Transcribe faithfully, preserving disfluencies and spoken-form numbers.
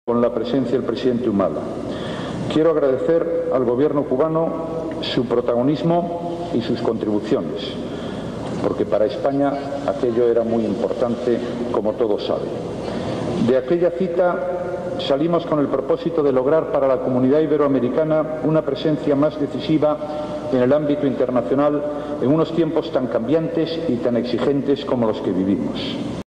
con la presencia del presidente Humala. Quiero agradecer al gobierno cubano su protagonismo y sus contribuciones, porque para España aquello era muy importante, como todos saben. De aquella cita salimos con el propósito de lograr para la comunidad iberoamericana una presencia más decisiva en el ámbito internacional en unos tiempos tan cambiantes y tan exigentes como los que vivimos.